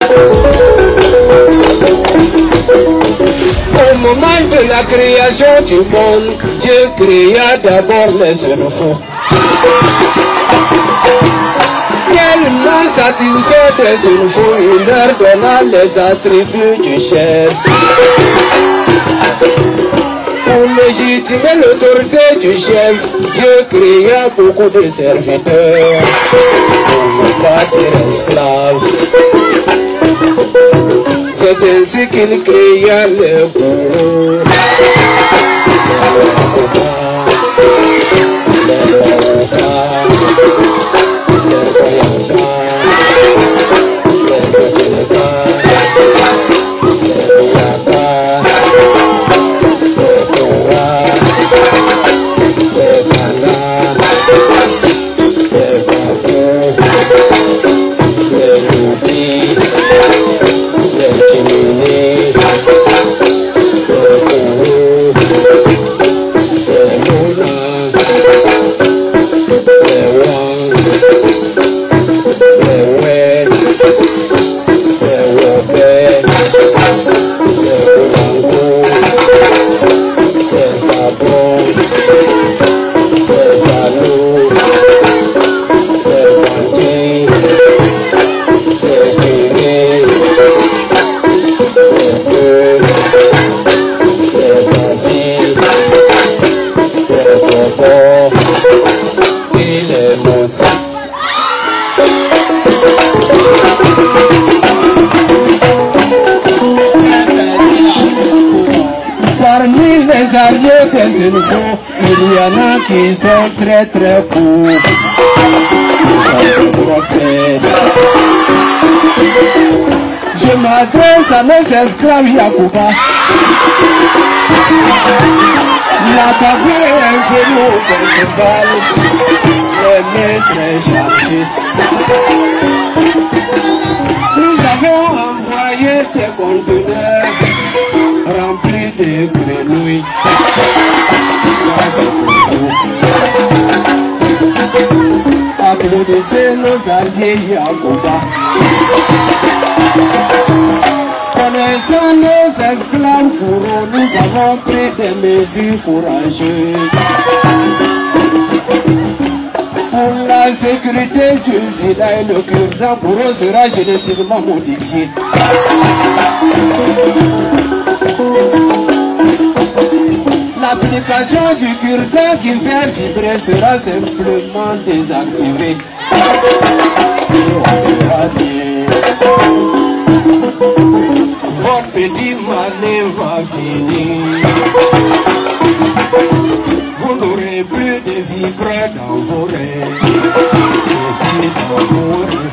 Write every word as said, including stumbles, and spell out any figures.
Au moment de la création du monde, Dieu créa d'abord les enfants. Quel nom satisfait des enfants, il leur donna les attributs du chef. Pour légitimer l'autorité du chef, Dieu créa beaucoup de serviteurs, pour ne pas dire esclaves. C'est ainsi qu'il créa le bourreau, les rois, les rois, les royaumes, les autorités, les yakas, les toras, les banas, les bateaux, les loutis, les chiminées, les taureaux, les moulins, les wangs, les oueds, les wobets, les oulangos, les sabrons, les anneaux, les bandits, les guerriers, les bœufs, les bavils, les bobos et les moussets. Parmi les alliés des enfants, il y en a qui sont très très courts. Ils sont de grosses têtes. Je m'adresse à nos esclaves Yacouba. La cabine est un genou au festival, les maîtres est chargé. Nous avons envoyé des conteneurs remplis de grenouilles. Ça c'est pour vous. Applaudissez nos alliés Yacouba. Connaissant nos esclaves courants, nous avons pris des mesures courageuses. Pour la sécurité du village, le cure-dent pour eux sera génétiquement modifié. L'application du cure-dent qui fait vibrer sera simplement désactivée. Et on fera bien. Votre petit malin va finir. Vous n'aurez plus de vibrants dans vos rêves. J'ai pris dans vos rêves.